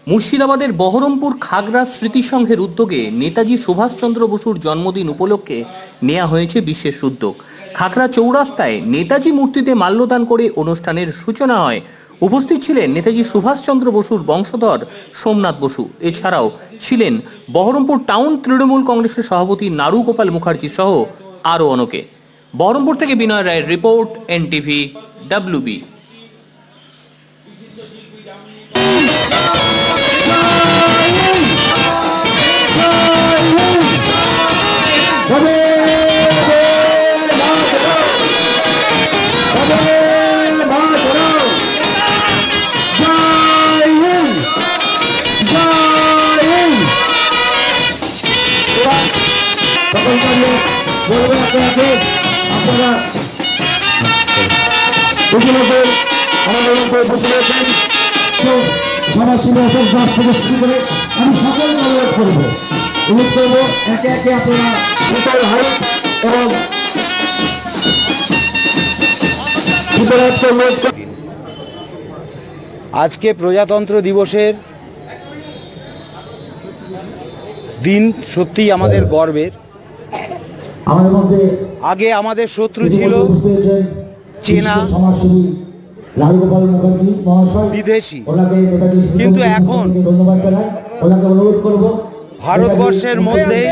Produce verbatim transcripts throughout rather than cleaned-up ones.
মুর্শিদাবাদের বহরমপুর খাগড়া স্মৃতি সংঘের উদ্যোগে নেতাজি সুভাষচন্দ্র বসুর জন্মদিন উপলক্ষে নেওয়া হয়েছে বিশেষ উদ্যোগ। খাগড়া চৌরাস্তায় নেতাজি মূর্তিতে মাল্যদান করে অনুষ্ঠানের সূচনা হয়। উপস্থিত ছিলেন নেতাজি সুভাষচন্দ্র বসুর বংশধর সোমনাথ বসু। এছাড়াও ছিলেন বহরমপুর টাউন তৃণমূল কংগ্রেসের সভাপতি নারু গোপাল মুখার্জি সহ আরও অনেকে। বহরমপুর থেকে বিনয় রায়ের রিপোর্ট, এনটিভি ডাব্লিউবি। আপনারা আমাদের বসে রয়েছেন সমাজসেবী অশোক দাস থেকে শুরু করে আমি সকলকে অনুরোধ করব অনুরোধ করবো একে একে আপনারা শীতল হাই এবং আজকে প্রজাতন্ত্র দিবসের দিন সত্যিই আমাদের গর্বের। আগে আমাদের শত্রু ছিল চীনা, বিদেশি, কিন্তু এখন ভারতবর্ষের মধ্যেই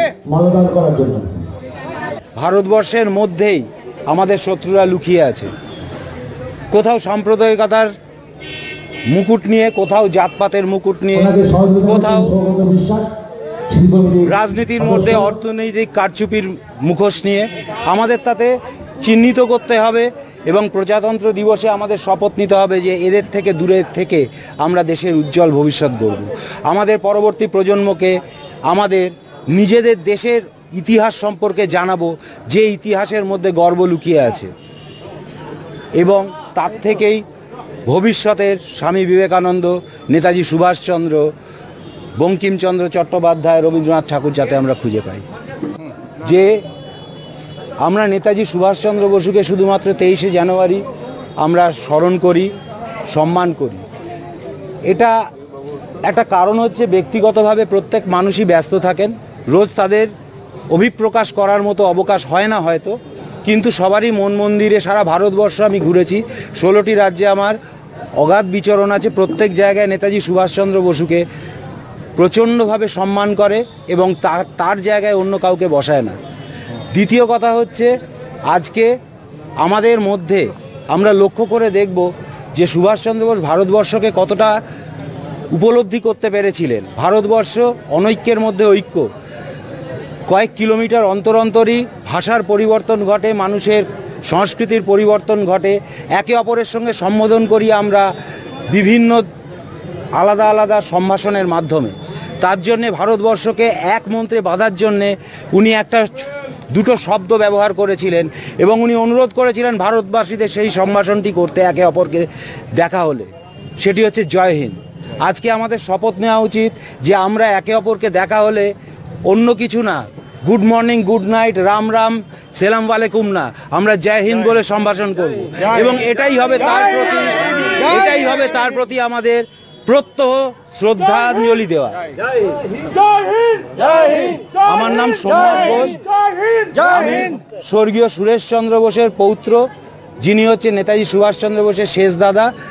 ভারতবর্ষের মধ্যেই আমাদের শত্রুরা লুকিয়ে আছে। কোথাও সাম্প্রদায়িকতার মুকুট নিয়ে, কোথাও জাতপাতের মুকুট নিয়ে, কোথাও রাজনীতির মধ্যে অর্থনৈতিক কারচুপির মুখোশ নিয়ে। আমাদের তাতে চিহ্নিত করতে হবে এবং প্রজাতন্ত্র দিবসে আমাদের শপথ নিতে হবে যে এদের থেকে দূরে থেকে আমরা দেশের উজ্জ্বল ভবিষ্যৎ গড়ব। আমাদের পরবর্তী প্রজন্মকে আমাদের নিজেদের দেশের ইতিহাস সম্পর্কে জানাবো, যে ইতিহাসের মধ্যে গর্ব লুকিয়ে আছে, এবং তার থেকেই ভবিষ্যতের স্বামী বিবেকানন্দ, নেতাজি সুভাষচন্দ্র, বঙ্কিমচন্দ্র চট্টোপাধ্যায়, রবীন্দ্রনাথ ঠাকুর যাতে আমরা খুঁজে পাই। যে আমরা নেতাজি সুভাষচন্দ্র বসুকে শুধুমাত্র তেইশে জানুয়ারি আমরা স্মরণ করি, সম্মান করি। এটা একটা কারণ হচ্ছে ব্যক্তিগতভাবে প্রত্যেক মানুষই ব্যস্ত থাকেন, রোজ তাদের অভিপ্রকাশ করার মতো অবকাশ হয় না হয়তো, কিন্তু সবারই মন মন্দিরে সারা ভারতবর্ষ আমি ঘুরেছি, ষোলোটি রাজ্যে আমার অগাধ বিচরণ আছে। প্রত্যেক জায়গায় নেতাজি সুভাষচন্দ্র বসুকে প্রচণ্ডভাবে সম্মান করে এবং তার তার জায়গায় অন্য কাউকে বসায় না। দ্বিতীয় কথা হচ্ছে, আজকে আমাদের মধ্যে আমরা লক্ষ্য করে দেখব যে সুভাষচন্দ্র বোস ভারতবর্ষকে কতটা উপলব্ধি করতে পেরেছিলেন। ভারতবর্ষ অনৈক্যের মধ্যে ঐক্য, কয়েক কিলোমিটার অন্তর অন্তরই ভাষার পরিবর্তন ঘটে, মানুষের সংস্কৃতির পরিবর্তন ঘটে, একে অপরের সঙ্গে সম্বোধন করি আমরা বিভিন্ন আলাদা আলাদা সম্ভাষণের মাধ্যমে। তার জন্যে ভারতবর্ষকে এক মন্ত্রে বাঁধার জন্যে উনি একটা দুটো শব্দ ব্যবহার করেছিলেন এবং উনি অনুরোধ করেছিলেন ভারতবাসীদের সেই সম্ভাষণটি করতে একে অপরকে দেখা হলে, সেটি হচ্ছে জয় হিন্দ। আজকে আমাদের শপথ নেওয়া উচিত যে আমরা একে অপরকে দেখা হলে অন্য কিছু না, good morning, good night, Ram Ram, সেলাম আলাইকুম না, আমরা জয় হিন্দ বলে সম্ভাষণ করব এবং এটাই হবে তার প্রতি এটাই হবে তার প্রতি আমাদের প্রত্যহ শ্রদ্ধাঞ্জলি দেওয়া। আমার নাম সোমনাথ বোস, আমি স্বর্গীয় সুরেশচন্দ্র বোসের পৌত্র, যিনি হচ্ছে নেতাজি সুভাষচন্দ্র বোসের শেষ দাদা।